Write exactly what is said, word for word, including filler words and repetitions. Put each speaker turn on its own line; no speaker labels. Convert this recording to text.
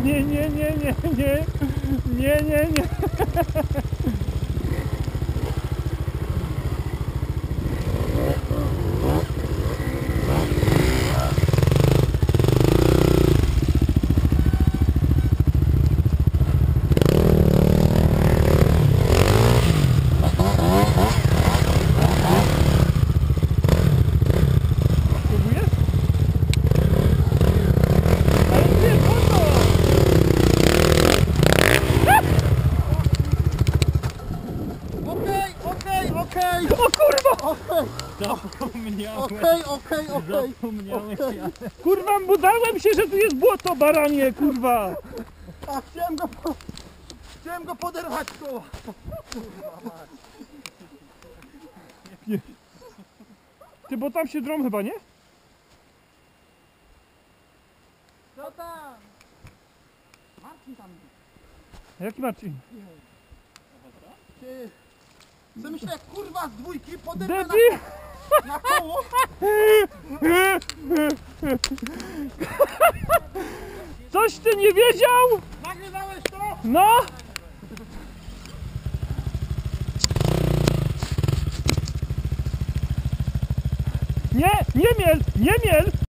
nie, nie, nie, nie, nie, nie, nie, nie.
Okej!
O kurwa!
Okej!
Zapomniałem.
Okej, okej, okej!
Zapomniałeś, ja. Kurwa, budałem się, że tu jest błoto, baranie, kurwa!
A chciałem go po... Chciałem go poderwać koło!
Ty, bo tam się drom chyba, nie?
Co tam? Marcin tam.
Jaki Marcin?
Ty... Co myślę, jak kurwa z dwójki poderwę na,
Debil!
na koło?
Coś ty nie wiedział?
Nagrywałeś to?
No! Nie, nie miel, nie miel!